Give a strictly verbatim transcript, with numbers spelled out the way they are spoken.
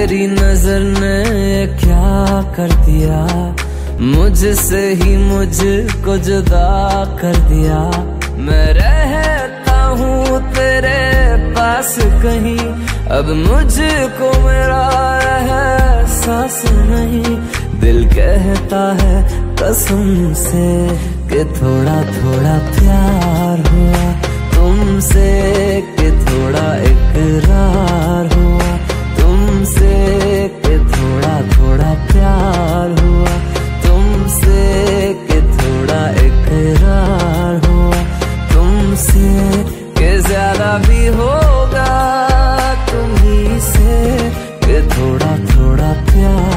तेरी नजर ने क्या कर दिया, मुझसे ही मुझको जुदा कर दिया। मैं रहता हूँ तेरे पास कहीं, अब मुझको मेरा एहसास नहीं। दिल कहता है कसम से कि थोड़ा थोड़ा प्यार हुआ तुमसे, कि थोड़ा इकरार हुआ तुमसे, कि थोड़ा थोड़ा प्यार हुआ तुमसे, कि थोड़ा इकरार हुआ तुमसे, कि ज्यादा भी होगा तुम्ही से, कि थोड़ा थोड़ा प्यार।